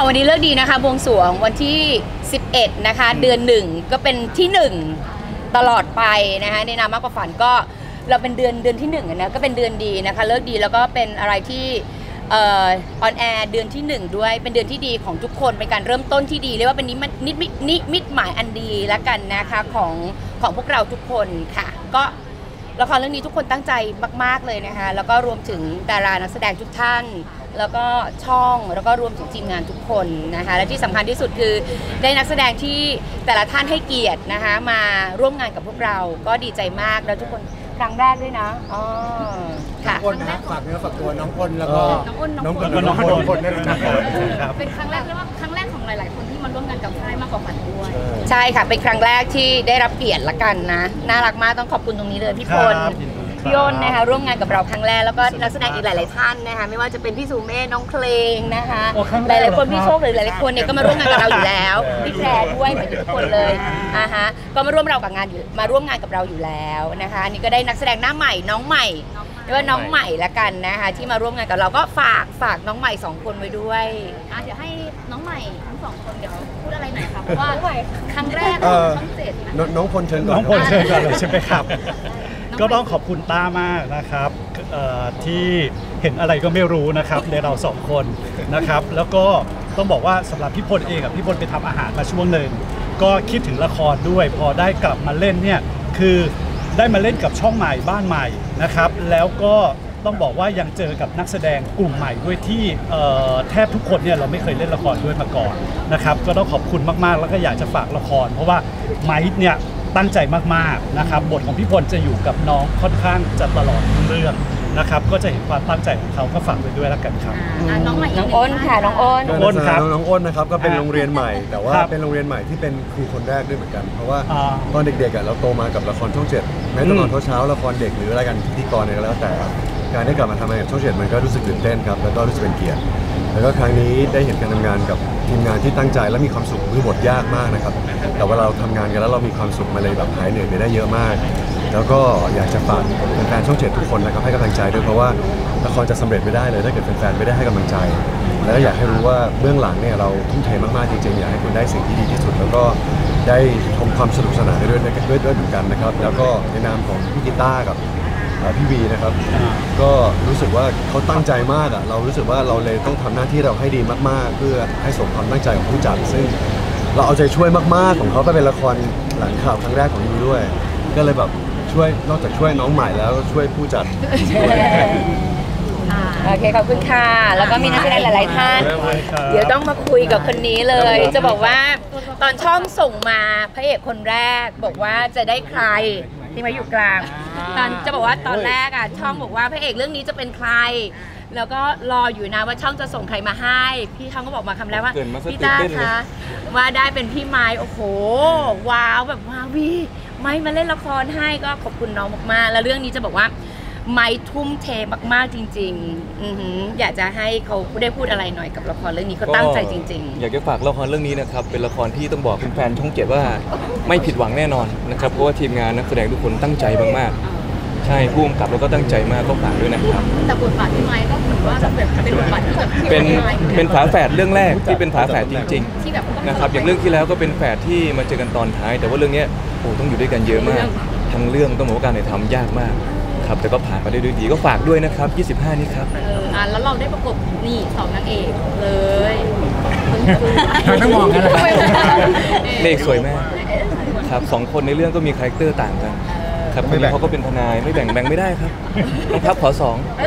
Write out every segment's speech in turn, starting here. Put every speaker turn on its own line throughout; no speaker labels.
วันนี้เลิกดีนะคะบวงสรวงวันที่11นะคะเดือน1ก็เป็นที่1ตลอดไปนะคะในนามมากกว่าฝันก็เราเป็นเดือนที่1นะก็เป็นเดือนดีนะคะเลิกดีแล้วก็เป็นอะไรที่ออนแอร์เดือนที่1ด้วยเป็นเดือนที่ดีของทุกคนเป็นการเริ่มต้นที่ดีเรียกว่าเป็นนิมิตหมายอันดีแล้วกันนะคะของพวกเราทุกคนค่ะก็ละครเรื่องนี้ทุกคนตั้งใจมากๆเลยนะคะแล้วก็รวมถึงดารานักแสดงทุกท่านแล้วก็ช่องแล้วก็รวมถึงทีมงานทุกคนนะคะและที่สำคัญที่สุดคือได้นักแสดงที่แต่ละท่านให้เกียรตินะคะมาร่วมงานกับพวกเราก็ดีใจมากแล้วทุกคนครั้งแรกด้วยนะอ๋อค่ะ
คนนะฝากเนื้อฝากตัวน้องคนแล้วก็น้องคนได้เลยนะครับ
เป็นครั้งแรกแล้วว่าครั้งแรกของหลายๆคนที่มาร่วมงานกับค่ายมากกว่าฝันด้วย
ใช่ค่ะเป็นครั้งแรกที่ได้รับเกียรติละกันนะน่ารักมากต้องขอบคุณตรงนี้เลยพี่พลพี่อ้นนะคะร่วมงานกับเราครั้งแรกแล้วก็นักแสดงอีกหลายๆท่านนะคะไม่ว่าจะเป็นพี่สุเมธน้องเพลงนะคะหลายๆคนพี่โชคหรือหลายๆคนเนี่ยก็มาร่วมงานกับเราอยู่แล้วพี่แพรด้วยเหมือนทุกคนเลยก็มาร่วมงานกับเราอยู่แล้วนะคะอันนี้ก็ได้นักแสดงหน้าใหม่น้องใหม่เรียกว่าน้องใหม่ละกันนะคะที่มาร่วมงานกับเราก็ฝากน้องใหม่2คนไว้ด้วย
เดี๋ยวให้น้องใหม่ทั้ง2คนเดี๋ยวพูดอะไรหน่อยค่ะเพราะว่าครั้งแรกของช่อง7
น้องพลเชิญก่อน
น้องพลเชิญก่อนเลยใช่ไหมครับก็ต้องขอบคุณต้ามากนะครับที่เห็นอะไรก็ไม่รู้นะครับในเรา2คนนะครับแล้วก็ต้องบอกว่าสำหรับพี่พลเองพี่พลไปทำอาหารมาช่วงหนึ่งก็คิดถึงละครด้วยพอได้กลับมาเล่นเนี่ยคือได้มาเล่นกับช่องใหม่บ้านใหม่นะครับแล้วก็ต้องบอกว่ายังเจอกับนักแสดงกลุ่มใหม่ด้วยที่แทบทุกคนเนี่ยเราไม่เคยเล่นละครด้วยมาก่อนนะครับก็ต้องขอบคุณมากๆแล้วก็อยากจะฝากละครเพราะว่าไมค์เนี่ยตั้งใจมากๆนะครับบทของพี่พลจะอยู่กับน้องค่อนข้างจะตลอดเรื่องนะครับก็จะเห็นความตั้งใจของเขาก็ฝากไปด้วยแล้วกันครับ
น้อง
อ้นค่ะน้องอ้น
ครับน้องอ้นนะครับก็เป็นโรงเรียนใหม่แต่ว่าเป็นโรงเรียนใหม่ที่เป็นครูคนแรกด้วยเหมือนกันเพราะว่าตอนเด็กๆเราโตมากับละครช่อง7แม้แต่ตอนเช้าละครเด็กหรืออะไรกันพิธีกรอะไรก็แล้วแต่การได้กลับมาทำงานกับช่อง7มันก็รู้สึกตื่นเต้นครับแล้วก็รู้สึกเป็นเกียรติแล้วก็ครั้งนี้ได้เห็นการทำงานกับทีมงานที่ตั้งใจและมีความสุขคือบทยากมากนะครับแต่ว่าเราทำงานกันแล้วเรามีความสุขมาเลยแบบหายเหนื่อยไปได้เยอะมากแล้วก็อยากจะฝากแฟนๆช่อง7ทุกคนนะครับให้กำลังใจด้วยเพราะว่าละครจะสำเร็จไม่ได้เลยถ้าเกิดแฟนๆไม่ได้ให้กำลังใจแล้วก็อยากให้รู้ว่าเบื้องหลังเนี่ยเราทุ่มเทมากๆจริงๆอยากให้คุณได้สิ่งที่ดีที่สุดแล้วก็ได้ชมความสนุกสนานด้วยเหมือนกันนะครับแล้วก็ในนามของพี่กีตาร์กับพี่วีนะครับก็รู้สึกว่าเขาตั้งใจมากเรารู้สึกว่าเราเลยต้องทำหน้าที่เราให้ดีมากๆเพื่อให้สมความตั้งใจของผู้จัดซึ่งเราเอาใจช่วยมากๆของเขาก็เป็นละครหลังข่าวครั้งแรกของวีด้วยก็เลยแบบช่วยนอกจากช่วยน้องใหม่แล้วช่วยผู้จัด
โอเคขอบคุณค่ะแล้วก็มีนักแสดงหลายๆท่านเดี๋ยวต้องมาคุยกับคนนี้เลยจะบอกว่าตอนช่องส่งมาพระเอกคนแรกบอกว่าจะได้ใครที่มาอยู่กลางตอนจะบอกว่าตอนแรกช่องบอกว่าพระเอกเรื่องนี้จะเป็นใครแล้วก็รออยู่นะว่าช่องจะส่งใครมาให้พี่ช่องก็บอกมาคำแรกว่าพี่ต้าคะว่าได้เป็นพี่ไม้โอ้โหว้าวแบบว้าวีไม้มาเล่นละครให้ก็ขอบคุณน้องมากๆแล้วเรื่องนี้จะบอกว่าไม้ทุ่มเทมากๆจริงๆอยากจะให้เขาได้พูดอะไรหน่อยกับละครเรื่องนี้เขาตั้งใจจริงๆ
อยากจะฝากละครเรื่องนี้นะครับเป็นละครที่ต้องบอกแฟนๆช่อง7ว่าไม่ผิดหวังแน่นอนนะครับเพราะว่าทีมงานนักแสดงทุกคนตั้งใจมากๆใช่ผู้กำกับแล้วก็ตั้งใจมากก็ฝากด้วยนะครับ
แต่บทบาทพี่ไม้ก็เหมือนว่าเป็นบทบาทที่แบบ
เป็นฝาแฝดเรื่องแรกที่เป็นฝาแฝดจริงๆนะครับอย่างเรื่องที่แล้วก็เป็นแฝดที่มาเจอกันตอนท้ายแต่ว่าเรื่องนี้โอ้ต้องอยู่ด้วยกันเยอะมากทั้งเรื่องต้องบอกว่าการถ่ายทำยากมากครับแต่ก็ผ่านมาได้ด้วยดีก็ฝากด้วยนะครับ25นี้ครับ
แล้วเราได้ประกบนี่2นางเอกเลย
ต้องมองกันเลย
เลขสวยมากครับ2คนในเรื่องก็มีคาแรคเตอร์ต่างกันครับคนนี้เขาก็เป็นทนายไม่แบ่งไม่ได้ครับต้องพับขอ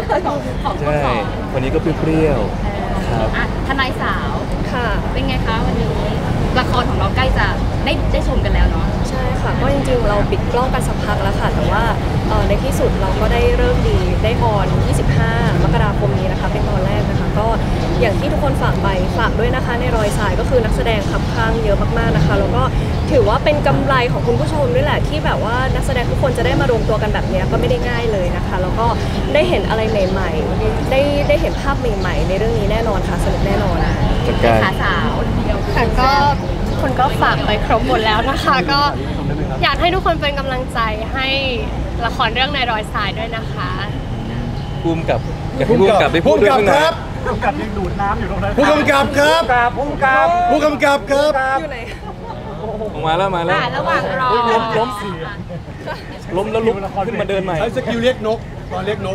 2ใช่คนนี้ก็เปรี้ยวครับ
ทนายสาวค่ะเป็นไงคะวันนี้ละครของเราใกล้จะได้ชมกันแล้วเนาะ
ใช่ค่ะก็จริงๆเราปิดกล้องกันสักพักแล้วค่ะแต่ว่าในที่สุดเราก็ได้เริ่มดีได้ออน25 มกราคมนี้นะคะเป็นตอนแรกนะคะก็อย่างที่ทุกคนฝากด้วยนะคะในรอยสายก็คือนักแสดงขับข้างเยอะมากๆนะคะแล้วก็ถือว่าเป็นกำไรของคุณผู้ชมด้วยแหละที่แบบว่านักแสดงทุกคนจะได้มารวมตัวกันแบบนี้ก็ไม่ได้ง่ายเลยนะคะแล้วก็ได้เห็นอะไรใหม่ๆได้เห็นภาพใหม่ๆในเรื่องนี้แน่นอนค่ะสนุกแน่นอน
ขาสาวเดียว
แต่ก็คนก็ฝากไปครบหมดแล้วนะคะก็อยากให้ทุกคนเป็นกำลังใจให้ละครเรื่องในรอยสายด้วยนะคะ
ภูมิกับได้พูดด้วยครับ
ผู้กำกับยังดูดน้ำอยู่ตรงนั้น
ผู้กำกับครับ
ผู้กำกับ
ผู้กำกับครับ
อยู่ไหน
มาแล้ว
ระหว่างรอ
ล้มแล้วลุกขึ้นมาเดินใหม่
ใช้สกิลเรียกนกตอนเรียกนก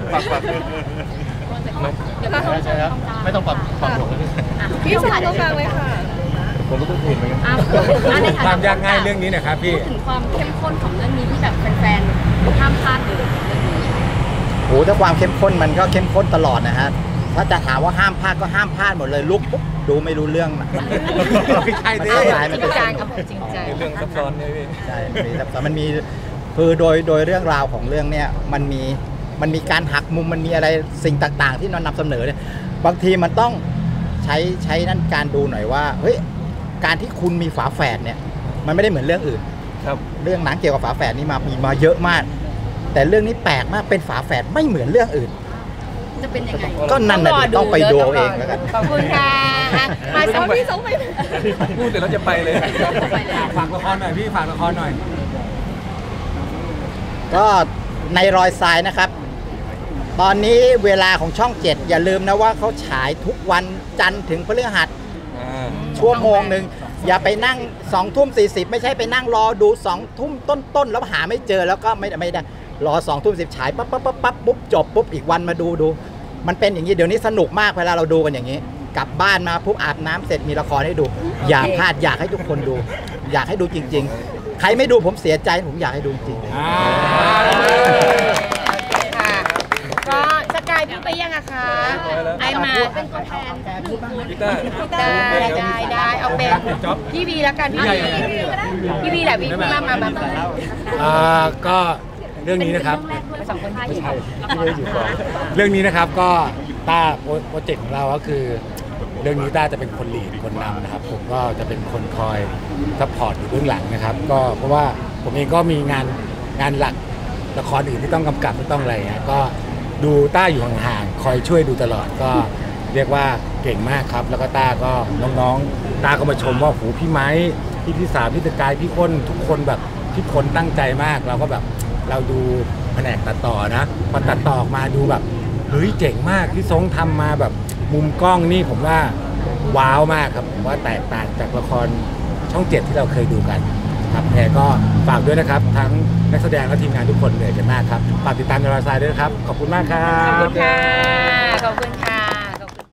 ไม่ต้องปรับหลง
พี่สาวตรงกลางเลยค่ะ
ผมก็เพิ่งเห็นเหมือนกัน
ความยากง่ายเรื่องนี้นะครับพี่
ถึงความเข้มข้นของเรื่องนี้ที่แบบแฟนๆห้ามพลาดเลย
โอ้ถ้าความเข้มข้นมันก็เข้มข้นตลอดนะฮะถ้าจะถามว่าห้ามพลาดก็ห้ามพลาดหมดเลยลุกปุ๊บดูไม่รู้เรื่องมันไม่ใช่ดิ
จริงจังครับผมจริงจัง
เรื่องซับซ้อนเนี่ยพี่
ใช่แต่มันมีคือโดยเรื่องราวของเรื่องเนี้ยมันมีการหักมุมมันมีอะไรสิ่งต่างๆ ที่นำเสนอเนี่ยบางทีมันต้องใช้นั่นการดูหน่อยว่าเฮ้ยการที่คุณมีฝาแฝดเนี่ยมันไม่ได้เหมือนเรื่องอื่น
ครับ
เรื่องหนังเกี่ยวกับฝาแฝดนี่มีมาเยอะมาก แต่เรื่องนี้แปลกมากเป็นฝาแฝดไม่เหมือนเรื่องอื่น
จะเป็นยังไง
ก็นั่นน่ะดิต้องไปดูเอาเองแล้วกัน
ขอบคุณค่ะมาสองพี่สองไป
พูดเดี๋ยวเราจะไปเลย
ฝากละครหน่อยพี่ฝากละครหน่อยก็ในรอยทรายนะครับ ตอนนี้เวลาของช่อง 7 อย่าลืมนะว่าเขาฉายทุกวันจันทร์ถึงพฤหัสชั่วโมงหนึ่งอย่าไปนั่ง20:40ไม่ใช่ไปนั่งรอดู20:00ต้นแล้วหาไม่เจอแล้วก็ไม่ได้รอ20:10ฉายปั๊บปุ๊บจบปุ๊บอีกวันมาดูมันเป็นอย่างนี้เดี๋ยวนี้สนุกมากเวลาเราดูกันอย่างนี้กลับบ้านมาปุ๊บอาบน้ำเสร็จมีละครให้ดู อย่าพลาดอยากให้ทุกคนดู อยากให้ดูจริงๆใครไม่ดูผมเสียใจผมอยากให้ดูจริง
ค่ะก็สกายพูดไปยังอะคะไอมาเป็นตัวแทน
กีตาร์
ได้เอาเป็นพี่วีแล้วกันพี่วีแหละพี่มา
ก็เรื่องนี้นะครับ
สองคนที่
เรื่องนี้นะครับก็ต้าโปรเจกต์ของเราก็คือเรื่องนี้ต้าจะเป็นคนลีดคนนำนะครับผมก็จะเป็นคนคอยซัพพอร์ตอยู่เบื้องหลังนะครับก็เพราะว่าผมเองก็มีงานหลักละครอื่นที่ต้องกำกับที่ต้องอะไรก็ดูต้าอยู่ห่างๆคอยช่วยดูตลอดก็เรียกว่าเก่งมากครับแล้วก็ต้าก็น้องๆต้าก็มาชมว่าโหพี่ไม้พี่สาวพี่ตะกายพี่ค้นทุกคนแบบพี่คนตั้งใจมากเราก็แบบเราดูแผนกตัดต่อนะพอตัดต่อออกมาดูแบบเฮ้ยเจ๋งมากที่ทรงทำมาแบบมุมกล้องนี่ผมว่าว้าวมากครับผมว่าแตกต่างจากละครช่อง 7ที่เราเคยดูกันครับแพรก็ฝากด้วยนะครับทั้งนักแสดงและทีมงานทุกคนเหนื่อยกันมากครับฝากติดตามในรอยทรายด้วยนะครับขอบคุณมากครับ
ขอบคุณค่ะขอบคุณค่ะ